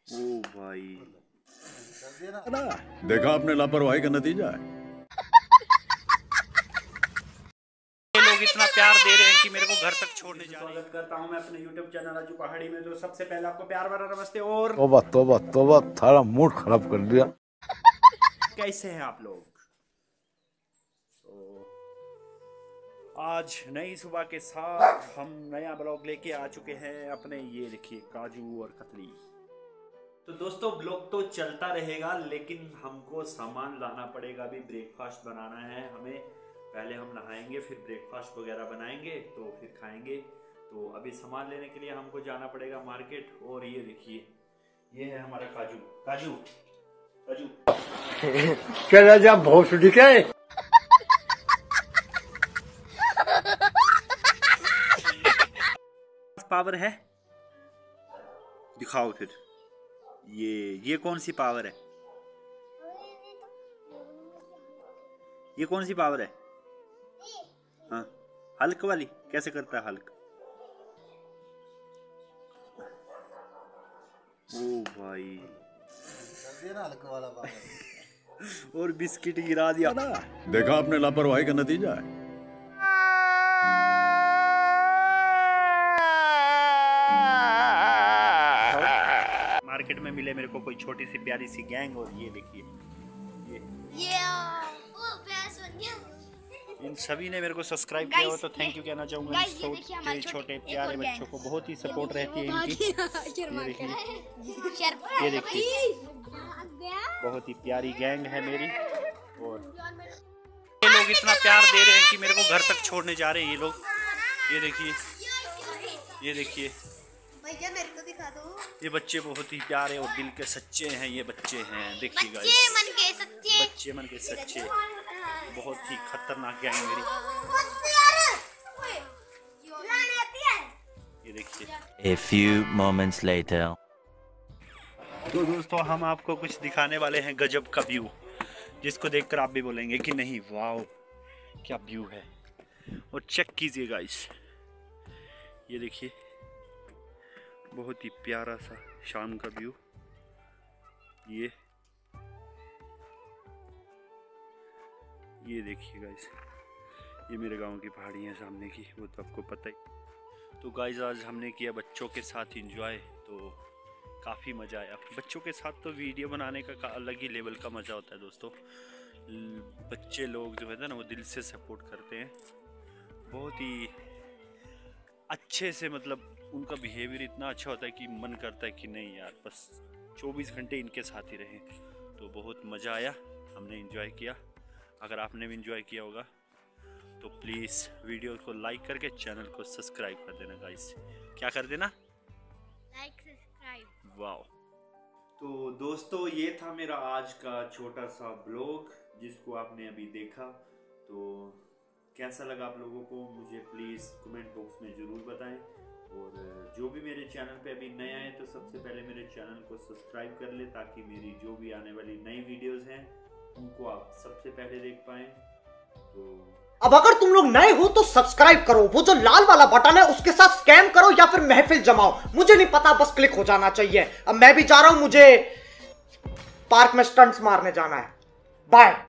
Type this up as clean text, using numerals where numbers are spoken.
ओ भाई देखा आपने लापरवाही का नतीजा है। ये लोग इतना प्यार दे रहे हैं कि मेरे को घर तक छोड़ने जा रहे हैं। स्वागत करता हूं मैं अपने YouTube चैनल राजू पहाड़ी में। तो सबसे पहले आपको प्यार भरा नमस्ते। और तोबा तोबा तोबा, थारा मूड खराब कर दिया। कैसे हैं आप लोग? तो आज नई सुबह के साथ हम नया ब्लॉग लेके आ चुके हैं अपने। ये देखिए काजू और कतली। तो दोस्तों ब्लॉग तो चलता रहेगा, लेकिन हमको सामान लाना पड़ेगा। अभी ब्रेकफास्ट बनाना है हमें। पहले हम नहाएंगे, फिर ब्रेकफास्ट वगैरह बनाएंगे, तो फिर खाएंगे। तो अभी सामान लेने के लिए हमको जाना पड़ेगा मार्केट। और ये देखिए, ये है हमारा काजू। काजू काजू चला जा भोसड़ी के। पावर है, दिखाओ फिर। ये कौन सी पावर है? ये कौन सी पावर है? हाँ, हल्क वाली। कैसे करता है हल्क? ओ भाई हल्क वाला पावर। और बिस्किट गिरा दिया। देखा आपने लापरवाही का नतीजा है। मार्केट में मिले मेरे को कोई छोटी सी प्यारी सी गैंग। और ये देखिए, इन सभी ने मेरे को सब्सक्राइब किया हो, तो थैंक यू कहना चाहूंगा। छोटे छोटे प्यारे बच्चों को बहुत ही सपोर्ट रहती है इनकी। ये देखिए, बहुत ही प्यारी गैंग है मेरी। और ये लोग इतना प्यार दे रहे हैं कि मेरे को घर तक छोड़ने जा रहे हैं ये लोग। ये देखिए, ये देखिए, भैया मेरे को दिखा दो। ये बच्चे बहुत ही प्यारे और दिल के सच्चे हैं। ये बच्चे हैं, देखिए गाइस, बच्चे मन के सच्चे, बच्चे मन के सच्चे। बहुत ही खतरनाक गैंग मेरी। ये देखिए। A few moments later. तो दोस्तों हम आपको कुछ दिखाने वाले हैं गजब का व्यू, जिसको देखकर आप भी बोलेंगे कि नहीं वाओ क्या व्यू है। और चेक कीजिए गाइस, ये देखिए, बहुत ही प्यारा सा शाम का व्यू। ये देखिए गाइस, ये मेरे गांव की पहाड़ी है सामने की, वो तो आपको पता ही। तो गाइस आज हमने किया बच्चों के साथ एंजॉय, तो काफ़ी मज़ा आया। बच्चों के साथ तो वीडियो बनाने का अलग ही लेवल का मज़ा होता है दोस्तों। बच्चे लोग जो है ना, वो दिल से सपोर्ट करते हैं, बहुत ही अच्छे से। मतलब उनका बिहेवियर इतना अच्छा होता है कि मन करता है कि नहीं यार, बस 24 घंटे इनके साथ ही रहें। तो बहुत मज़ा आया, हमने एंजॉय किया। अगर आपने भी एंजॉय किया होगा तो प्लीज़ वीडियो को लाइक करके चैनल को सब्सक्राइब कर देना गाइस। क्या कर देना? Like subscribe. वाओ। तो दोस्तों ये था मेरा आज का छोटा सा ब्लॉग, जिसको आपने अभी देखा। तो कैसा लगा आप लोगों को मुझे प्लीज़ कमेंट बॉक्स में ज़रूर बताएं। और जो भी मेरे चैनल पे अभी नया है, तो सबसे पहले मेरे चैनल को सब्सक्राइब कर ले, ताकि मेरी जो भी आने वाली नई वीडियोस हैं उनको आप सबसे पहले देख पाएं। तो अब अगर तुम लोग नए हो तो सब्सक्राइब करो, वो जो लाल वाला बटन है उसके साथ स्कैम करो या फिर महफिल जमाओ, मुझे नहीं पता, बस क्लिक हो जाना चाहिए। अब मैं भी जा रहा हूं, मुझे पार्क में स्टंट्स मारने जाना है। बाय।